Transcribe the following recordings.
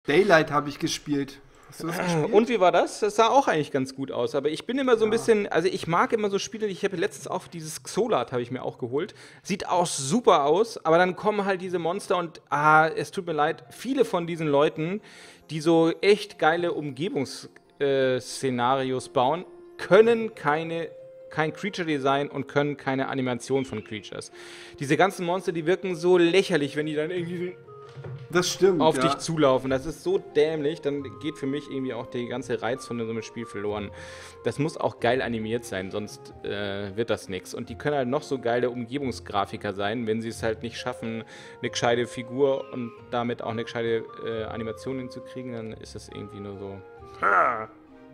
Daylight habe ich gespielt. Hast du das gespielt? Und wie war das? Das sah auch eigentlich ganz gut aus. Aber ich bin immer so ein bisschen, also ich mag immer so Spiele, ich habe letztens auch dieses Xolat habe ich mir auch geholt. Sieht auch super aus, aber dann kommen halt diese Monster und es tut mir leid, viele von diesen Leuten, die so echt geile Umgebungsszenarios bauen, können kein Creature Design und können keine Animation von Creatures. Diese ganzen Monster, die wirken so lächerlich, wenn die dann irgendwie Das stimmt, auf ja. dich zulaufen. Das ist so dämlich, dann geht für mich irgendwie auch der ganze Reiz von so einem Spiel verloren. Das muss auch geil animiert sein, sonst wird das nichts. Und die können halt noch so geile Umgebungsgrafiker sein, wenn sie es halt nicht schaffen, eine gescheite Figur und damit auch eine gescheite Animation hinzukriegen, dann ist das irgendwie nur so. Ja.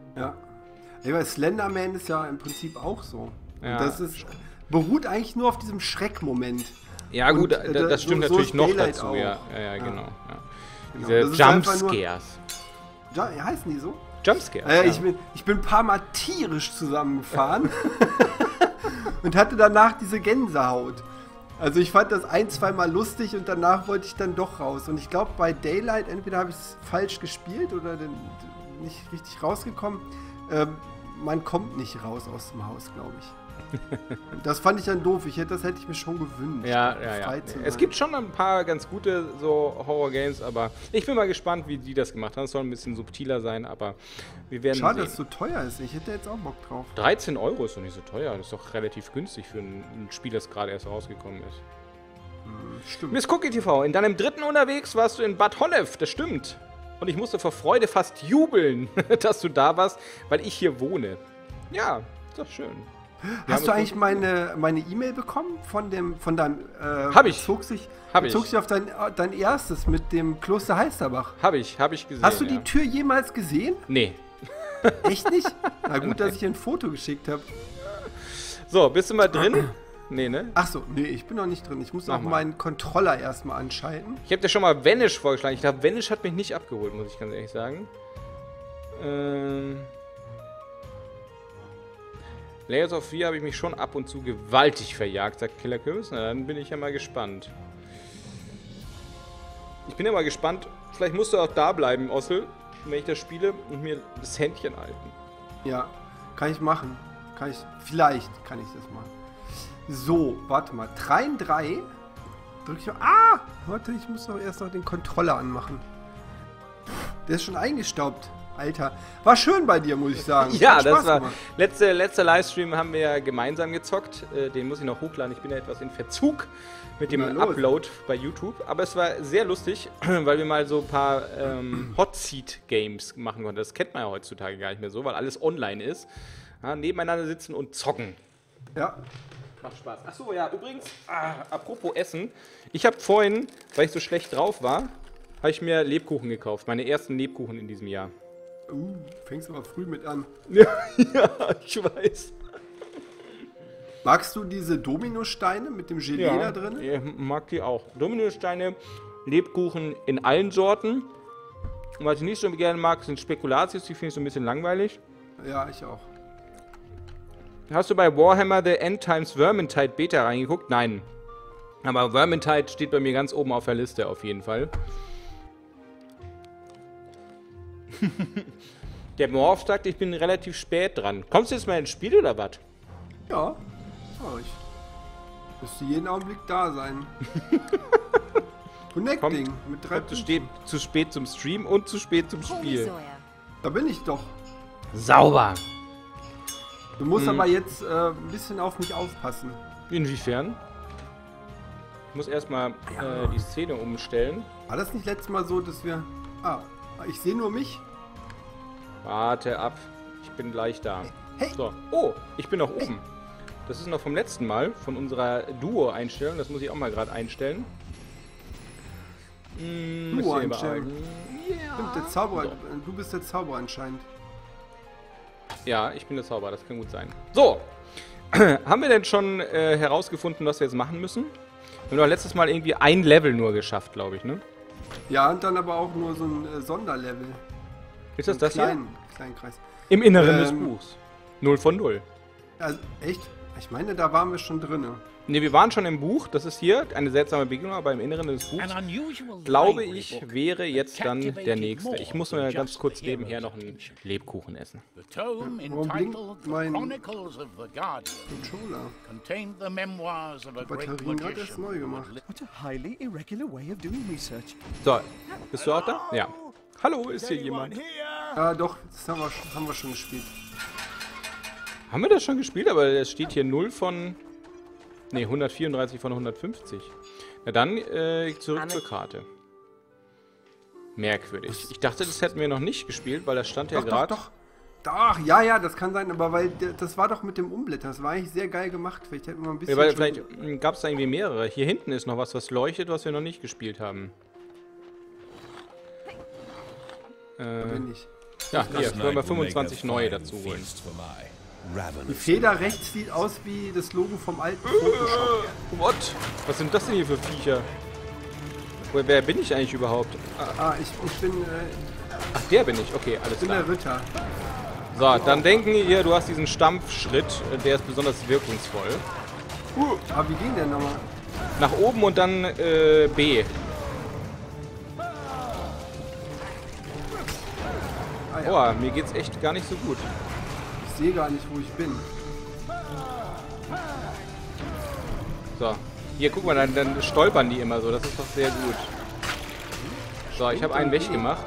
Aber Slenderman ist ja im Prinzip auch so. Ja. Und das beruht eigentlich nur auf diesem Schreckmoment. Ja gut, Und, das stimmt so natürlich ist noch Daylight dazu, auch. ja, genau. Ja. Genau. Diese Das ist einfach nur- Jumpscares. Ja, heißen die so? Jumpscares, Ja. ja. Ich bin ein paar Mal tierisch zusammengefahren und hatte danach diese Gänsehaut. Also ich fand das ein, zweimal lustig und danach wollte ich dann doch raus. Und ich glaube bei Daylight, entweder habe ich es falsch gespielt oder nicht richtig rausgekommen. Man kommt nicht raus aus dem Haus, glaube ich. Das fand ich dann doof. Das hätte ich mir schon gewünscht. Ja. frei zu Es sein. gibt schon ein paar ganz gute so Horror-Games, aber ich bin mal gespannt, wie die das gemacht haben. Es soll ein bisschen subtiler sein, aber wir werden Schade, sehen. dass es so teuer ist. Ich hätte jetzt auch Bock drauf. 13 Euro ist doch nicht so teuer. Das ist doch relativ günstig für ein Spiel, das gerade erst rausgekommen ist. Stimmt. Miss Cookie TV, in deinem dritten unterwegs warst du in Bad Honnef, das stimmt. Und ich musste vor Freude fast jubeln, dass du da warst, weil ich hier wohne. Ja, ist doch schön. Hast du eigentlich meine E-Mail bekommen von deinem Hab ich. Bezog sich auf dein erstes mit dem Kloster Heisterbach? Hab ich gesehen. Hast du ja. die Tür jemals gesehen? Nee. Echt nicht? Na gut, dass ich ein Foto geschickt habe. So, bist du mal drin? Nee, ne? Ach so, nee, ich bin noch nicht drin. Ich muss Mach noch mal. meinen Controller erstmal anschalten. Ich habe dir schon mal Vanish vorgeschlagen. Ich glaube, Vanish hat mich nicht abgeholt, muss ich ganz ehrlich sagen. Layers of Fear habe ich mich schon ab und zu gewaltig verjagt, sagt Killer Kürbis. Na, dann bin ich ja mal gespannt. Ich bin ja mal gespannt. Vielleicht musst du auch da bleiben, Ossel, wenn ich das spiele und mir das Händchen halten. Ja, kann ich machen. Vielleicht kann ich das machen. So, warte mal. 3 in 3. Drück ich mal. Warte, ich muss doch erst noch den Controller anmachen. Der ist schon eingestaubt. Alter. War schön bei dir, muss ich sagen. Ja, Hat das Spaß war. gemacht. Letzter Livestream haben wir ja gemeinsam gezockt. Den muss ich noch hochladen. Ich bin ja etwas in Verzug mit dem Na los. Upload bei YouTube. Aber es war sehr lustig, weil wir mal so ein paar Hot Seat Games machen konnten. Das kennt man ja heutzutage gar nicht mehr so, weil alles online ist. Ja, nebeneinander sitzen und zocken. Ja. Macht Spaß. Achso, ja, übrigens, apropos Essen. Ich habe vorhin, weil ich so schlecht drauf war, habe ich mir Lebkuchen gekauft. Meine ersten Lebkuchen in diesem Jahr. Fängst aber früh mit an. Ja, ich weiß. Magst du diese Dominosteine mit dem Gelee da drin? Ich mag die auch. Dominosteine, Lebkuchen in allen Sorten. Und was ich nicht so gerne mag, sind Spekulatius, die finde ich so ein bisschen langweilig. Ja, ich auch. Hast du bei Warhammer The End Times Vermintide Beta reingeguckt? Nein. Aber Vermintide steht bei mir ganz oben auf der Liste auf jeden Fall. Der Morph sagt, ich bin relativ spät dran. Kommst du jetzt mal ins Spiel oder was? Ja. Ich müsste jeden Augenblick da sein. Connecting mit 3 Kommt zu spät zum Stream und zu spät zum Spiel. Da bin ich doch. Sauber. Du musst aber jetzt ein bisschen auf mich aufpassen. Inwiefern? Ich muss erstmal die Szene umstellen. War das nicht letztes Mal so, dass wir... ich sehe nur mich. Warte ab. Ich bin gleich da. Hey. So. Oh, ich bin noch oben. Das ist noch vom letzten Mal, von unserer Duo-Einstellung. Das muss ich auch mal gerade einstellen. Duo-Einstellung. Stimmt, der Zauberer. So. Du bist der Zauberer anscheinend. Ja, ich bin der Zauberer, das kann gut sein. So. Haben wir denn schon herausgefunden, was wir jetzt machen müssen? Wir haben doch letztes Mal irgendwie ein Level nur geschafft, glaube ich, ne? Ja, und dann aber auch nur so ein Sonderlevel. Ist das Einen das hier? kleinen Kreis. Im Inneren des Buchs. 0 von 0. Also, echt? Ich meine, da waren wir schon drin. Ne, wir waren schon im Buch. Das ist hier eine seltsame Begegnung, aber im Inneren des Buchs, glaube ich, wäre jetzt dann der nächste. Ich muss mir ganz kurz nebenher noch einen Lebkuchen essen. Warum blinkt mein Controller? Die Batterien hat erst neu gemacht. What a highly irregular way of doing research. So, bist du auch da? Ja. Hallo, ist hier jemand? Ja, doch, das haben wir schon gespielt. Haben wir das schon gespielt? Aber es steht hier 0 von... Ne, 134 von 150. Na dann, zurück zur Karte. Merkwürdig. Ich dachte, das hätten wir noch nicht gespielt, weil das stand ja gerade... Doch, ja, das kann sein, aber weil das war doch mit dem Umblättern. Das war eigentlich sehr geil gemacht. Vielleicht hätten wir ein bisschen... Ja, weil vielleicht gab es da irgendwie mehrere. Hier hinten ist noch was leuchtet, was wir noch nicht gespielt haben. Da bin ich. Ja, hier, wollen wir 25 neue dazu holen. Die Feder rechts sieht aus wie das Logo vom alten Photoshop. What? Was sind das denn hier für Viecher? Wer bin ich eigentlich überhaupt? Ich bin... Ach, der bin ich. Okay, alles ich bin klar. der Ritter. So, dann denken ihr, du hast diesen Stampfschritt, der ist besonders wirkungsvoll. Aber wie ging der nochmal? Nach oben und dann B. Ja. Oh, mir geht's echt gar nicht so gut. Ich sehe gar nicht, wo ich bin. So, hier, guck mal, dann stolpern die immer so. Das ist doch sehr gut. So, ich habe einen weggemacht.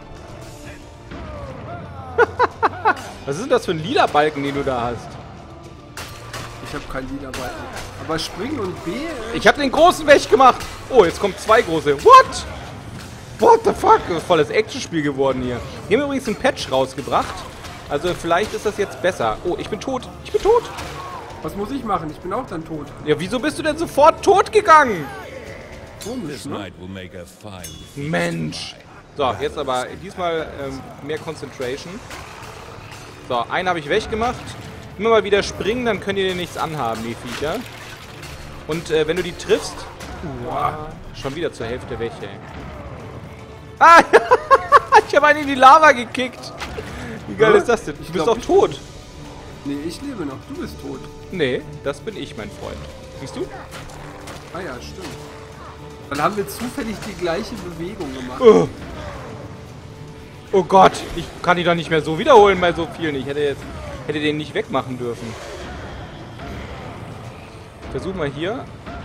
Was ist denn das für ein lila Balken, den du da hast? Ich habe keinen Liederbalken. Aber springen und B... Ich habe den großen weggemacht. Oh, jetzt kommen 2 große. What? What the fuck? Das ist voll das Actionspiel geworden hier. Die haben übrigens einen Patch rausgebracht. Also vielleicht ist das jetzt besser. Oh, ich bin tot. Ich bin tot. Was muss ich machen? Ich bin auch dann tot. Ja, wieso bist du denn sofort tot gegangen? Komisch, ne? Mensch. So, jetzt aber diesmal mehr Concentration. So, einen habe ich weggemacht. Immer mal wieder springen, dann können die dir nichts anhaben, die Viecher. Und wenn du die triffst... schon wieder zur Hälfte weg, ey. Ah! Ich habe einen in die Lava gekickt. Wie geil ist das denn? Du bist doch tot. Nee, ich lebe noch. Du bist tot. Nee, das bin ich, mein Freund. Siehst du? Ah ja, stimmt. Dann haben wir zufällig die gleiche Bewegung gemacht. Oh Gott, ich kann die doch nicht mehr so wiederholen bei so vielen. Ich hätte den nicht wegmachen dürfen. Versuch mal hier.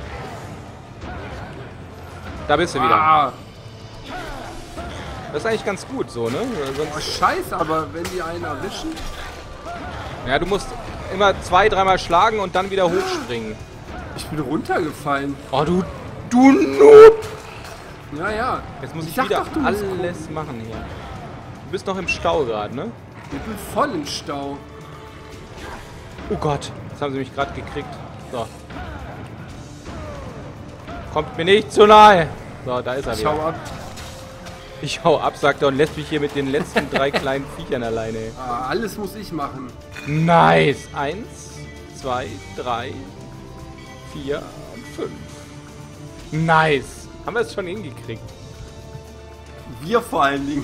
Da bist du wieder. Das ist eigentlich ganz gut so, ne? Sonst scheiße, aber wenn die einen erwischen... Ja, du musst immer 2-3 Mal schlagen und dann wieder hochspringen. Ich bin runtergefallen. Oh, du Noob! Ja. Jetzt muss ich wieder alles machen hier. Du bist noch im Stau gerade, ne? Ich bin voll im Stau. Oh Gott, jetzt haben sie mich gerade gekriegt. So. Kommt mir nicht zu nahe. So, da ist er wieder. Schau ab. Ich hau ab, sagt er, und lässt mich hier mit den letzten 3 kleinen Viechern alleine. Alles muss ich machen. Nice. 1, 2, 3, 4 und 5. Nice. Haben wir es schon hingekriegt. Wir vor allen Dingen.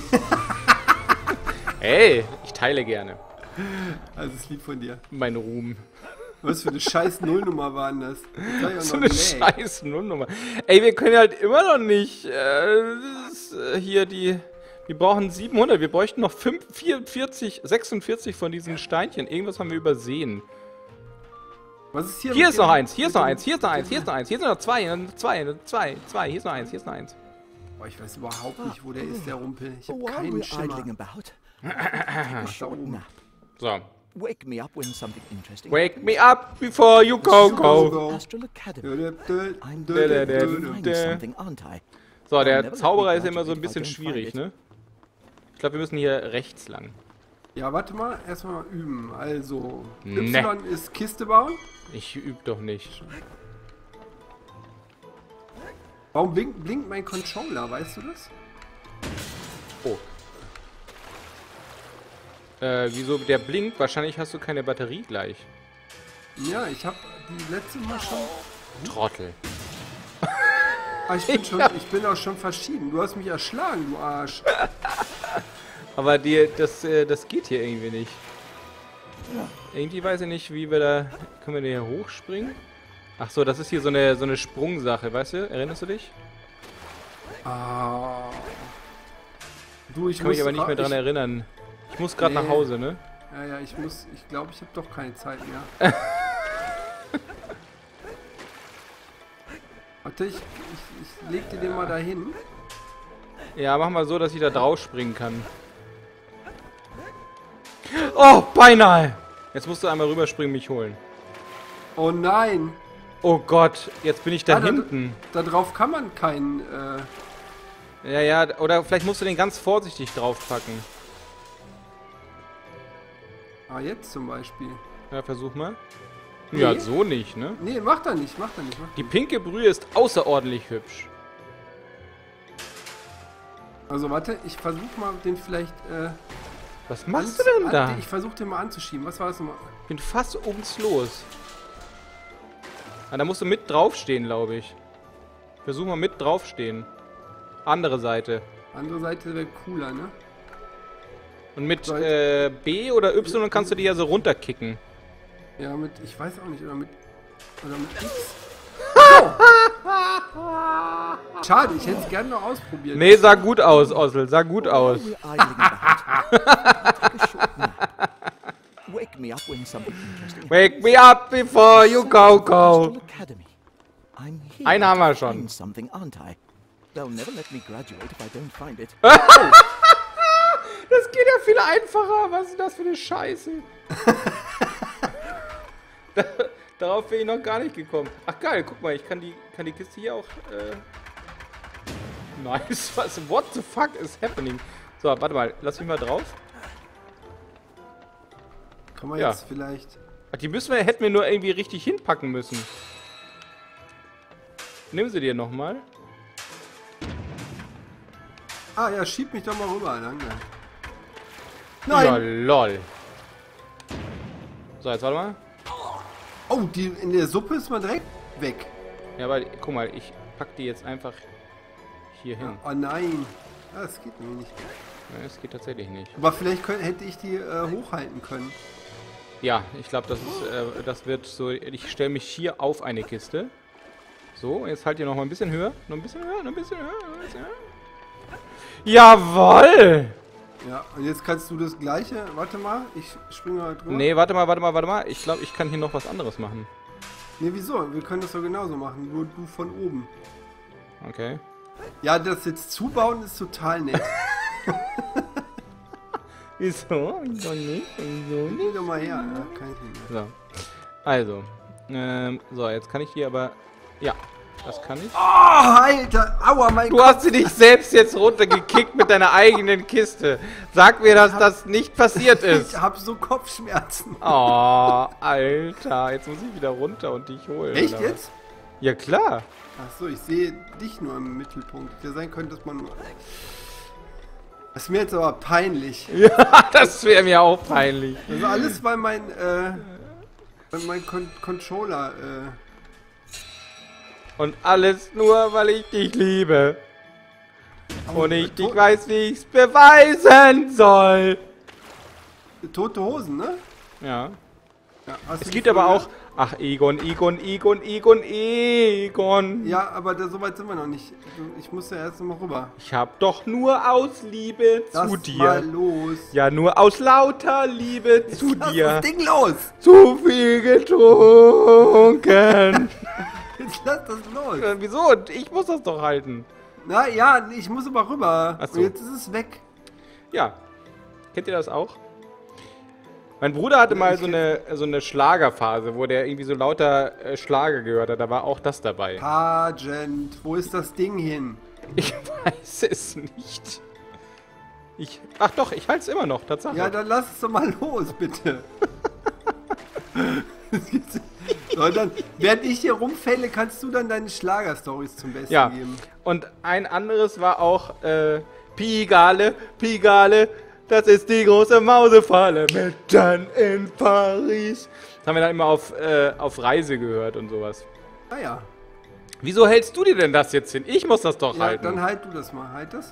Ey, ich teile gerne. Also ist lieb von dir. Mein Ruhm. Was für eine scheiß Nullnummer war denn das? So eine scheiß Nullnummer. Ey, wir können halt immer noch nicht hier die... Wir brauchen 700. Wir bräuchten noch 46 von diesen Steinchen. Irgendwas haben wir übersehen. Was ist hier? Hier ist noch eins. Hier ist noch eins. Hier ist noch eins. Hier ist noch eins. Hier sind noch 2. Hier ist noch eins. Hier ist noch eins. Boah, ich weiß überhaupt nicht, wo der ist, der Rumpel. Ich hab keinen Schimmer. So. Wake me up when something interesting. Wake me up before you go. Astral Academy. I'm doing something, aren't I? So, der Zauberer ist immer so ein bisschen schwierig, ne? Ich glaube, wir müssen hier rechts lang. Ja, warte mal. Erstmal üben. Also, Ne. Y ist Kiste bauen. Ich übe doch nicht. Warum blinkt mein Controller? Weißt du das? Oh. Wieso der blinkt? Wahrscheinlich hast du keine Batterie gleich. Ja, ich habe die letzte Mal schon... Trottel. Ich bin auch schon verschieden. Du hast mich erschlagen, du Arsch. Aber das geht hier irgendwie nicht. Irgendwie weiß ich nicht, wie wir da... können wir denn hier hochspringen? Ach so, das ist hier so eine Sprungsache, weißt du? Erinnerst du dich? Ah. Du, Ich kann mich aber nicht mehr dran erinnern. Ich muss gerade nach Hause, ne? Ja, ich glaube, ich habe doch keine Zeit mehr. Warte, ich leg dir den mal dahin. Ja, mach mal so, dass ich da drauf springen kann. Oh, beinahe! Jetzt musst du einmal rüberspringen, mich holen. Oh nein! Oh Gott, jetzt bin ich da hinten. Da drauf kann man keinen, Ja, oder vielleicht musst du den ganz vorsichtig draufpacken. Ah, jetzt zum Beispiel. Ja, versuch mal. Nee. Ja, so nicht, ne? Nee, macht er nicht. Die pinke Brühe ist außerordentlich hübsch. Also warte, ich versuche mal den vielleicht, Was machst du denn da? Ich versuche den mal anzuschieben. Was war das nochmal? Ich bin fast los. Ah, da musst du mit draufstehen, glaube ich. Versuch mal mit draufstehen. Andere Seite. Andere Seite wäre cooler, ne? Und mit B oder Y kannst du die ja so runterkicken. Ja, ich weiß auch nicht, oder mit X. Oh. Schade, ich hätte es gerne noch ausprobiert. Nee, sah gut aus, Ossel, sah gut aus. Wake me up before you go. Einen haben wir schon. Das geht ja viel einfacher. Was ist das für eine Scheiße? Darauf bin ich noch gar nicht gekommen. Ach geil, guck mal, ich kann die Kiste hier auch... Nice, what the fuck is happening? So, warte mal, lass mich mal drauf. Kann man jetzt vielleicht... Ach, die hätten wir nur irgendwie richtig hinpacken müssen. Nimm sie dir nochmal. Ah ja, schieb mich doch mal rüber, danke. Nein! Ja, lol. So, jetzt warte mal. Oh, in der Suppe ist man direkt weg. Ja, aber guck mal, ich pack die jetzt einfach hier hin. Oh nein. Ah, das geht mir nicht. Ja, das geht tatsächlich nicht. Aber vielleicht hätte ich die hochhalten können. Ja, ich glaube, das wird so... Ich stelle mich hier auf eine Kiste. So, jetzt halt ihr noch mal ein bisschen höher. Noch ein bisschen höher, noch ein bisschen höher, noch ein bisschen höher. Jawoll! Ja, und jetzt kannst du das gleiche... Warte mal, ich springe mal drüber. Nee, warte mal. Ich glaube, ich kann hier noch was anderes machen. Nee, wieso? Wir können das doch genauso machen. Nur du von oben. Okay. Ja, das jetzt zubauen ist total nett. Wieso? Wieso nicht? Geh doch mal her. Ja, kann ich nicht mehr. So. Also. So, jetzt kann ich hier aber... Ja, das kann ich. Oh, Alter! Aua, mein Gott! Du hast sie dich selbst jetzt runtergekickt mit deiner eigenen Kiste. Sag mir, dass das nicht passiert ist. Ich hab so Kopfschmerzen. Oh, Alter. Jetzt muss ich wieder runter und dich holen. Echt oder? jetzt? Ja, klar. Achso, ich sehe dich nur im Mittelpunkt. Hätte sein können, dass man... Das ist mir jetzt aber peinlich. Ja, das wäre mir auch peinlich. Also alles, weil mein Controller... Und alles nur, weil ich dich liebe. Und ich nicht weiß, wie ich es beweisen soll. Tote Hosen, ne? Ja. Ja, hast Es du gibt die aber früher- auch... Ach, Egon. Ja, aber so weit sind wir noch nicht. Ich muss ja erst noch mal rüber. Ich hab doch nur aus Liebe Lass zu dir. mal los. Ja, nur aus lauter Liebe zu Lass dir. das Ding los. Zu viel getrunken. Jetzt lass das los. Wieso? Ich muss das doch halten. Na ja, ich muss aber rüber. Ach so. Und jetzt ist es weg. Ja. Kennt ihr das auch? Mein Bruder hatte mal so eine Schlagerphase, wo der irgendwie so lauter Schlager gehört hat. Da war auch das dabei. Argent, wo ist das Ding hin? Ich weiß es nicht. Ach doch, ich halte es immer noch, Tatsache. Ja, dann lass es doch mal los, bitte. So, dann, während ich hier rumfälle, kannst du dann deine Schlagerstories zum Besten Ja, geben. und ein anderes war auch Pigalle, das ist die große Mausefalle mitten in Paris. Das haben wir dann immer auf Reise gehört und sowas. Ah ja. Wieso hältst du dir denn das jetzt hin? Ich muss das doch Ja, halten. dann halt du das mal. Halt das.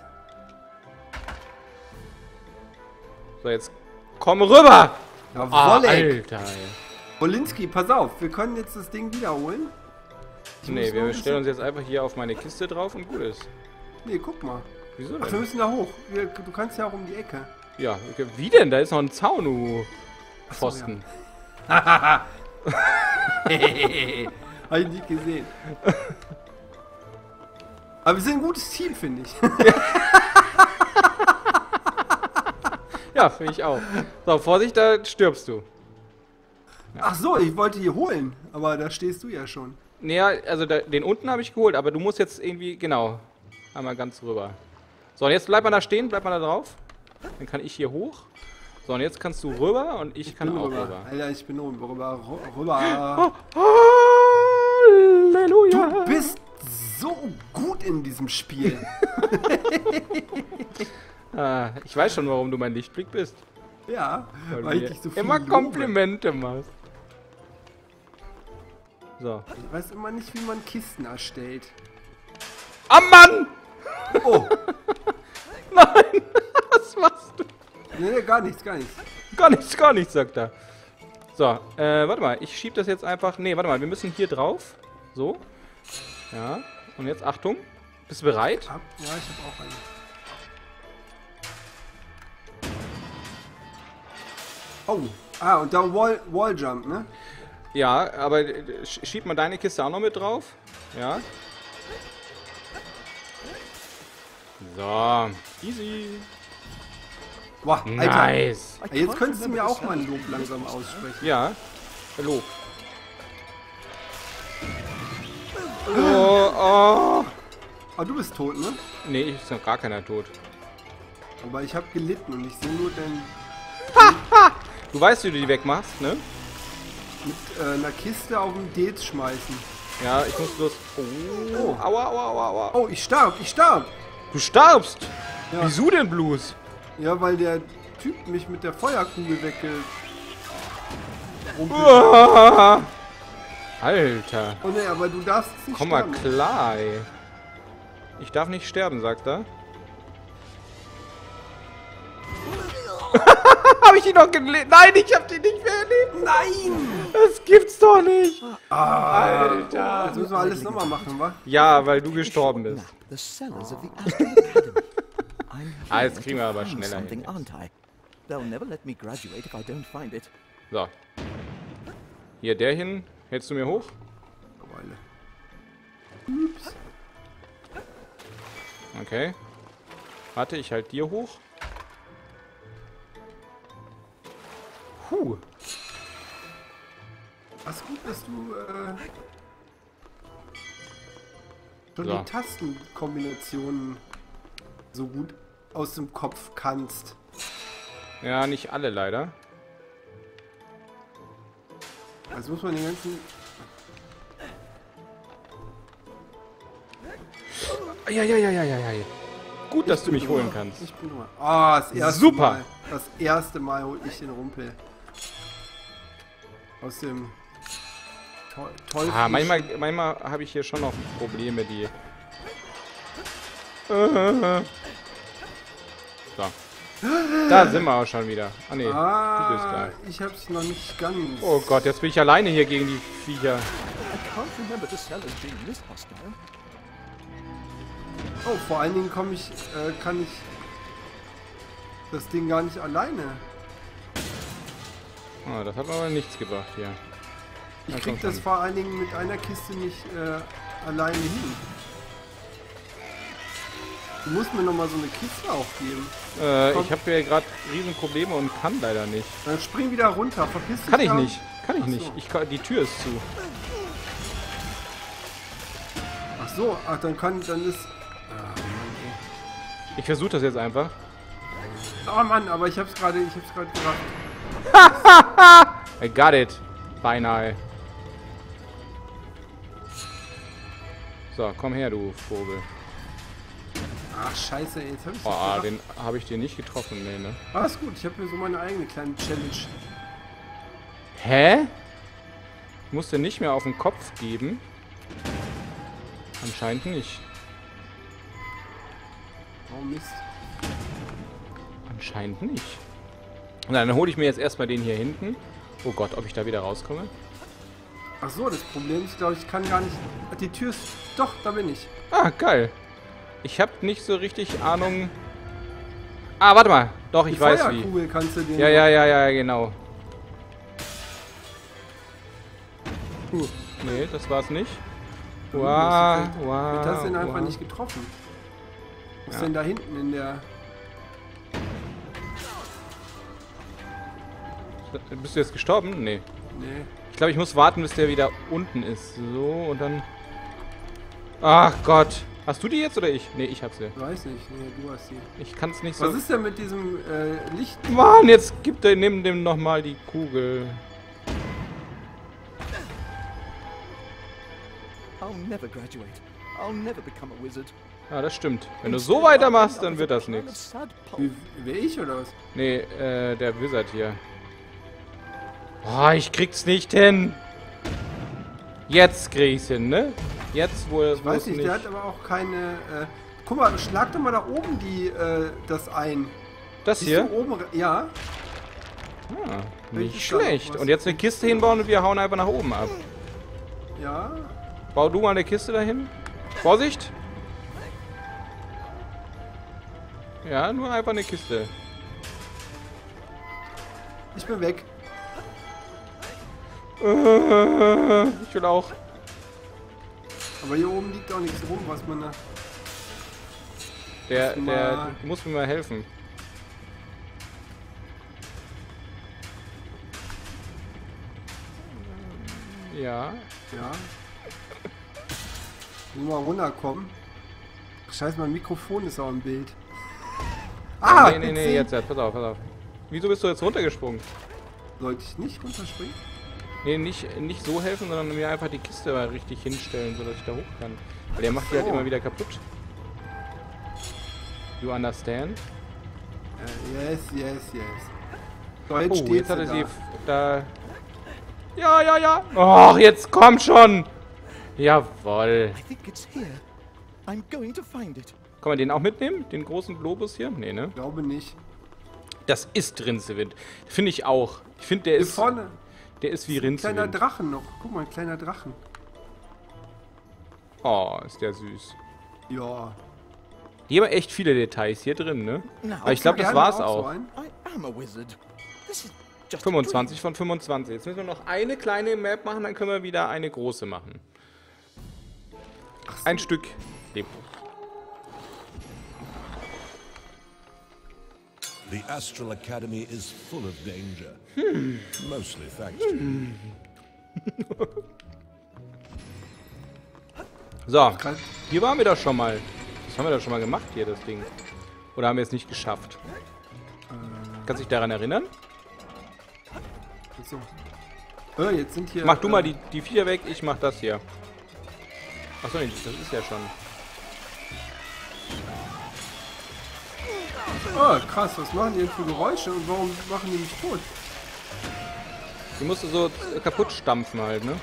So, jetzt komm rüber! Jawoll, Ah, ey. Alter. Ey. Bolinski, pass auf, wir können jetzt das Ding wiederholen. Nee, wir stellen uns jetzt einfach hier auf meine Kiste drauf und gut ist. Nee, guck mal. Wieso Ach, wir denn? müssen da hoch. Du kannst ja auch um die Ecke. Ja, okay. Wie denn? Da ist noch ein Zaun, du Pfosten. Hab ich nicht gesehen. Aber wir sind ein gutes Team, finde ich. Ja, finde ich auch. So, Vorsicht, da stirbst du. Ach so, ich wollte hier holen, aber da stehst du ja schon. Naja, also den unten habe ich geholt, aber du musst jetzt irgendwie, genau, einmal ganz rüber. So, und jetzt bleibt man da stehen, bleibt man da drauf. Dann kann ich hier hoch. So, und jetzt kannst du rüber und ich kann auch rüber. Alter, ich bin oben rüber. Rüber. Halleluja. Du bist so gut in diesem Spiel. Ah, ich weiß schon, warum du mein Lichtblick bist. Ja, Weil weil du ich dich so viel immer lobe. Komplimente machst. So. Ich weiß immer nicht, wie man Kisten erstellt. Ah, Mann! Oh, Nein! Was machst du? nee, gar nichts, gar nichts. Gar nichts, sagt er. So, warte mal, ich schieb das jetzt einfach. Nee, warte mal, wir müssen hier drauf. So. Ja. Und jetzt Achtung. Bist du bereit? Ja, ich habe auch eine. Oh, und da Walljump, ne? Ja, aber schieb mal deine Kiste auch noch mit drauf. Ja. So. Easy. Boah, Alter. Nice. Jetzt könntest du mir auch mal ein Lob langsam aussprechen. Ja. Hallo. Oh. Ah, du bist tot, ne? Nee, ist noch gar keiner tot. Aber ich habe gelitten und ich sehe nur den Du weißt, wie du die wegmachst, ne? mit einer Kiste auf den Dates schmeißen. Ja, ich muss bloß... Oh. Aua. Oh, ich starb. Du starbst! Ja. Wieso denn bloß? Ja, weil der Typ mich mit der Feuerkugel Ah. Alter. Oh ne, aber du darfst nicht Komm mal sterben. klar, ey. Ich darf nicht sterben, sagt er. Hab ich ihn noch gelebt? Nein, ich hab den nicht mehr erlebt. Nein! Das gibt's doch nicht. Alter! Jetzt müssen wir alles nochmal machen, wa? Ja, weil du gestorben bist. The cellars of the Astral Academy. I'm Ah, jetzt here kriegen wir to aber find schneller something, hin. aren't I? They'll never let me graduate if I don't find it. So. Hier, der hin. Hältst du mir hoch? Ups. Okay. Warte, ich halt dir hoch. Huh. Was gut, dass du schon So. die Tastenkombinationen so gut aus dem Kopf kannst. Ja, nicht alle leider. Also muss man den ganzen... Ja. Gut, dass du mich holen kannst. Ich bin nur... Ah, das erste Super. Mal. Das erste Mal hol ich den Rumpel. Aus dem... Teufel. Ah, manchmal habe ich hier schon noch Probleme, die... So. Da sind wir auch schon wieder. Ah, nee. Du bist Ah, da. ich hab's noch nicht ganz. Oh Gott, jetzt bin ich alleine hier gegen die Viecher. I can't remember the cellars being this hostile. Oh, vor allen Dingen kann ich das Ding gar nicht alleine. Ah, das hat aber nichts gebracht hier. Ich Na, krieg komm das schon. vor allen Dingen mit einer Kiste nicht alleine hin. Du musst mir noch mal so eine Kiste aufgeben. Komm. Ich habe hier gerade Riesenprobleme und kann leider nicht. Dann spring wieder runter, verpiss dich. Kann ich da. nicht. Kann ich Ach so. nicht. Die Tür ist zu. Ach so, dann ist... Ah, Mann, Ich versuche das jetzt einfach. ey. Oh Mann, aber ich hab's gerade gemacht. I got it. Beinahe. So, komm her, du Vogel. Ach scheiße, ey, jetzt hab ich Oh, den habe ich dir nicht getroffen, nee, ne? Ah, ist gut, ich habe hier so meine eigene kleine Challenge. Hä? Ich muss den nicht mehr auf den Kopf geben. Anscheinend nicht. Oh Mist. Anscheinend nicht. Na, dann hole ich mir jetzt erstmal den hier hinten. Oh Gott, ob ich da wieder rauskomme? Ach so, das Problem ist, glaube ich, kann gar nicht... Die Tür ist... Doch, da bin ich. Ah, geil. Ich habe nicht so richtig Ahnung... Ah, warte mal. Doch, ich weiß wie. Feuerkugel kannst du den... Ja, genau. Nee, das war's nicht. Wow, wow. Das sind einfach nicht getroffen. Was ist denn da hinten in der... Bist du jetzt gestorben? Nee. Nee. Ich glaube, ich muss warten, bis der wieder unten ist. So, und dann... Ach Gott. Hast du die jetzt oder ich? Nee, ich hab sie. Weiß nicht. Nee, du hast die. Ich kann's nicht so... Was ist denn mit diesem Licht? Mann, jetzt gibt er neben dem nochmal die Kugel. I'll never graduate. I'll never become a wizard. Ah, das stimmt. Wenn du so weitermachst, dann wird das nichts. Wer ich oder was? Nee, der Wizard hier. Oh, ich krieg's nicht hin. Jetzt krieg ich's hin, ne? Jetzt, wo es Ich weiß nicht, der hat aber auch keine... guck mal, schlag doch mal da oben die, das ein. Das Siehst hier? du oben, ja. Ah, Welches nicht da noch schlecht. was? Und jetzt eine Kiste hinbauen und wir hauen einfach nach oben ab. Ja. Bau du mal eine Kiste dahin. Vorsicht! Ja, nur einfach eine Kiste. Ich bin weg. Ich will auch. Aber hier oben liegt auch nichts rum, was man da... Der muss mir mal helfen. Ja. Ja. Nur mal runterkommen. Ach, scheiße, mein Mikrofon ist auch im Bild. Ah! Nee, jetzt, pass auf. Wieso bist du jetzt runtergesprungen? Sollte ich nicht runterspringen? Nee, nicht so helfen, sondern mir einfach die Kiste mal richtig hinstellen, sodass ich da hoch kann. Weil der macht die halt immer wieder kaputt. You understand? Yes. So, jetzt Oh, steht jetzt hat er sie sie da. Ja. Och, jetzt komm schon! Jawoll. I think it's here. I'm going to find it. Kann man den auch mitnehmen? Den großen Globus hier? Nee, ne? Ich glaube nicht. Das ist Rincewind. Finde ich auch. Ich finde, der Hier ist... vorne. Der ist wie Ein kleiner Rincewind. Drachen noch. Guck mal, ein kleiner Drachen. Oh, ist der süß. Ja. Hier haben echt viele Details hier drin, ne? Now, Aber ich glaube, das Gerne war's so auch. einen. I am a wizard. This is just 25 von 25. Jetzt müssen wir noch eine kleine Map machen, dann können wir wieder eine große machen. Ein Stück lebt. The Astral Academy is full of danger. Mostly thanks to you. So, Krass. hier waren wir doch schon mal. Das haben wir doch schon mal gemacht hier, das Ding. Oder haben wir es nicht geschafft? Kannst du dich daran erinnern? So. Jetzt sind hier... Mach du mal die Viecher weg, ich mach das hier. Achso, nee, das ist ja schon. Oh, krass, was machen die denn für Geräusche und warum machen die mich tot? Die musst du so kaputt stampfen halt, ne?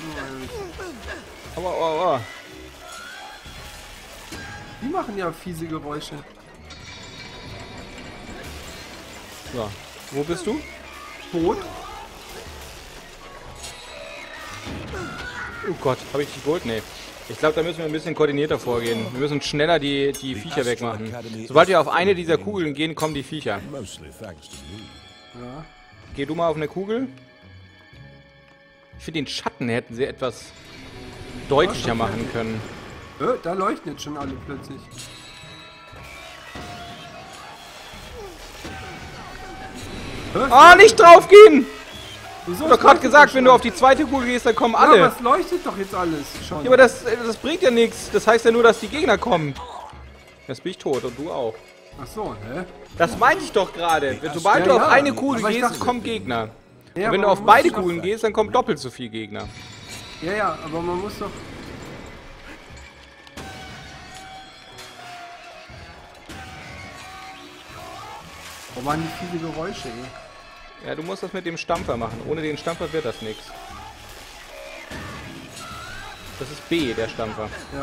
Aber, Die machen ja fiese Geräusche. So, wo bist du? Tot? Oh Gott, habe ich dich geholt? Nee. Ich glaube, da müssen wir ein bisschen koordinierter vorgehen. Wir müssen schneller die Viecher wegmachen. Sobald wir auf eine dieser Kugeln gehen, kommen die Viecher. Mostly thanks to you. Ja. Geh du mal auf eine Kugel. Ich finde, den Schatten hätten sie etwas deutlicher machen können. Da leuchten jetzt schon alle plötzlich. Ah, nicht draufgehen! Wieso? Ich hab doch gerade gesagt, wenn du auf die zweite Kugel gehst, dann kommen Ja, aber alle. es leuchtet doch jetzt alles schon. Ja, aber das bringt ja nichts. Das heißt ja nur, dass die Gegner kommen. Jetzt bin ich tot und du auch. Ach so, hä? Das meinte ich doch gerade. Sobald du Ja, auf ja. eine Kugel Aber ich gehst, dachte- kommen Gegner. Ja, Und wenn du aber auf man beide muss doch- Kugeln gehst, dann kommen doppelt so viele Gegner. Ja, aber man muss doch... Oh Mann, die viele Geräusche, ey. Ja, du musst das mit dem Stampfer machen. Ohne den Stampfer wird das nichts. Das ist B, der Stampfer. Ja.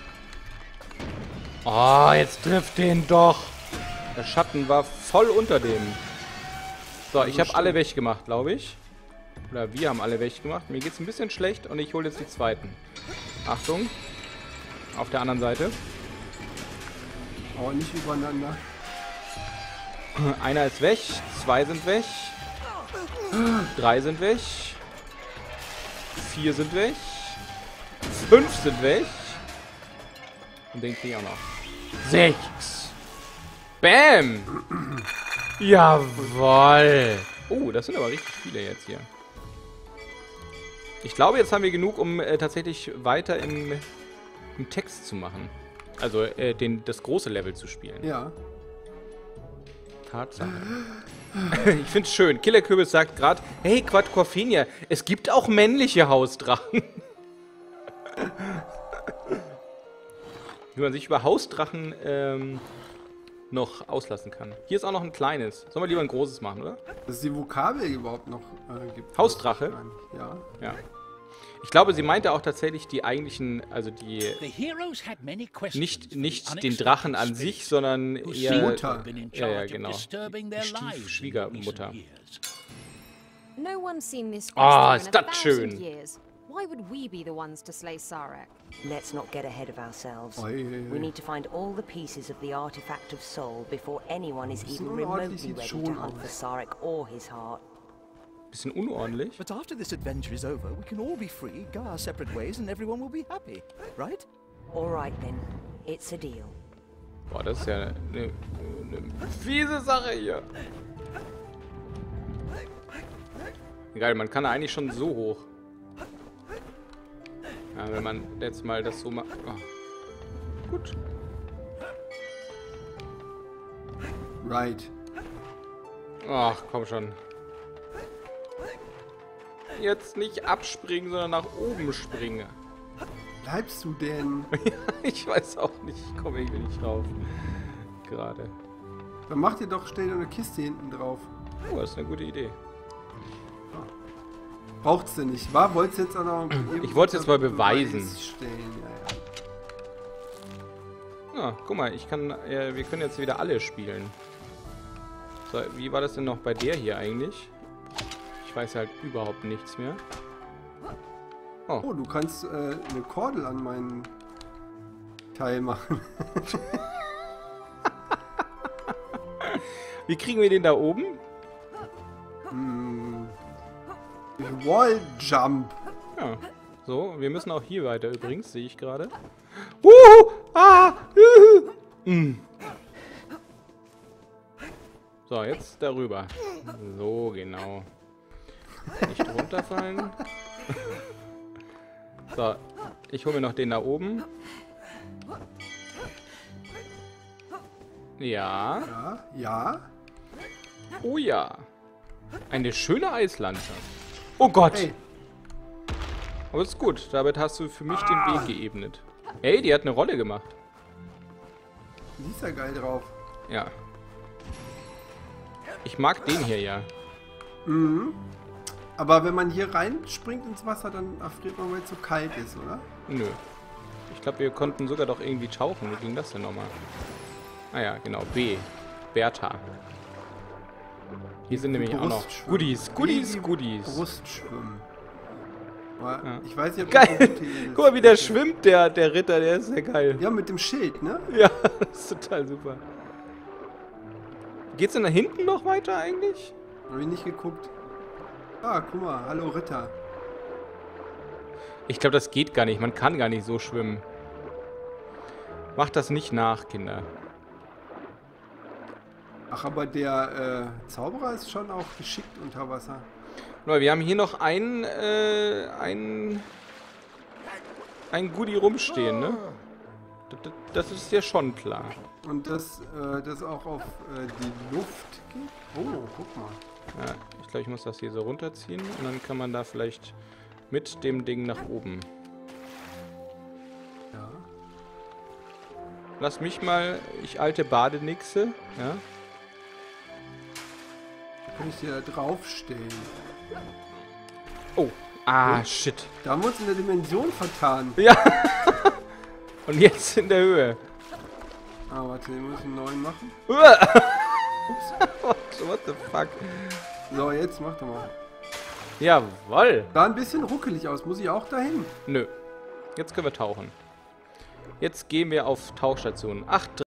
Oh, jetzt trifft den doch. Der Schatten war voll unter dem. So, ich habe alle weggemacht, glaube ich. Oder wir haben alle weggemacht. Mir geht's ein bisschen schlecht und ich hole jetzt die zweiten. Achtung. Auf der anderen Seite. Aber nicht übereinander. Einer ist weg. 2 sind weg. 3 sind weg. 4 sind weg. 5 sind weg. Und den kriege ich auch noch. 6. Bam! Jawoll! Oh, das sind aber richtig viele jetzt hier. Ich glaube, jetzt haben wir genug, um tatsächlich weiter im Text zu machen. Also das große Level zu spielen. Ja. Tatsache. Ich finde es schön. Killerkürbis sagt gerade, hey Quadcorphenia, es gibt auch männliche Hausdrachen. Wie man sich über Hausdrachen noch auslassen kann. Hier ist auch noch ein kleines. Sollen wir lieber ein großes machen, oder? Dass es die Vokabel überhaupt noch gibt. Hausdrache? Ja. Ja. Ich glaube, sie meinte auch tatsächlich die eigentlichen, also die nicht den Drachen an sich, sondern eher Mutter. Ja, genau. Die Schwiegermutter. No one's seen this Ah, creature ist in das 1,000 schön. years. Why would we be the ones to slay Sarek? Let's not get ahead of ourselves. Oi, oi, oi. We need to find all the pieces of the artifact of soul before anyone is even unordentlich remotely sieht's ready schon to hunt for aus. Sarek or his heart. Bisschen unordentlich. But after this adventure is over, we can all be free, go our separate ways, and everyone will be happy, right? All right then, it's a deal. Boah, das ist ja eine fiese Sache hier. Geil, man kann eigentlich schon so hoch. Ja, wenn man jetzt mal das so macht. Oh. Gut. Right. Ach, komm schon. Jetzt nicht abspringen, sondern nach oben springen. Bleibst du denn? Ich weiß auch nicht. Ich komme irgendwie nicht rauf. Gerade. Dann mach dir doch, stell dir eine Kiste hinten drauf. Oh, das ist eine gute Idee. Braucht's denn nicht, wa? Wollt's jetzt auch noch... Ich wollte es jetzt mal beweisen. Beweis stellen. Ja, ja. Ja, guck mal, ich kann, wir können jetzt wieder alle spielen. So, wie war das denn noch bei der hier eigentlich? Ich weiß halt überhaupt nichts mehr. Oh, du kannst eine Kordel an meinen Teil machen. Wie kriegen wir den da oben? Wall Jump. Ja, so, wir müssen auch hier weiter übrigens, sehe ich gerade. Wuhu! Ah! So, jetzt darüber. So, genau. Nicht runterfallen. So, ich hole mir noch den da oben. Ja. Ja, ja. Oh ja. Eine schöne Eislandschaft. Oh Gott. Hey, Aber ist gut. Damit hast du für mich den Weg geebnet. Ey, die hat eine Rolle gemacht. die ist ja geil drauf. Ja. Ich mag den hier ja. Aber wenn man hier reinspringt ins Wasser, dann erfriert man, weil es so kalt ist, oder? Nö. Ich glaube, wir konnten sogar doch irgendwie tauchen. Wie ging das denn nochmal? Ah ja, genau. B. Bertha. Hier sind nämlich auch noch Brustschwimmen. Goodies. Goodies, Wie Goodies. Brustschwimmen. Aber Ja. ich weiß nicht, ob Geil. das ist. Guck mal, wie der schwimmt, der Ritter. Der ist ja geil. Ja, mit dem Schild, ne? Ja, das ist total super. Geht's denn da hinten noch weiter eigentlich? Hab ich nicht geguckt. Ah, guck mal. Hallo, Ritter. Ich glaube, das geht gar nicht. Man kann gar nicht so schwimmen. Macht das nicht nach, Kinder. Ach, aber der Zauberer ist schon auch geschickt unter Wasser. Nur, wir haben hier noch ein Goodie rumstehen, ne? Das ist ja schon klar. Und das auch auf die Luft geht. Oh, guck mal. Ja, ich glaube, ich muss das hier so runterziehen und dann kann man da vielleicht mit dem Ding nach oben. Ja. Lass mich mal, ich alte Badenixe, ja? Kann ich dir da draufstellen. Oh, shit. Da haben wir uns in der Dimension vertan. Ja. Und jetzt in der Höhe. Ah, warte, wir müssen einen neuen machen. What the fuck? So, jetzt mach doch mal. Jawoll. Sah ein bisschen ruckelig aus. Muss ich auch dahin? Nö. Jetzt können wir tauchen. Jetzt gehen wir auf Tauchstation 8.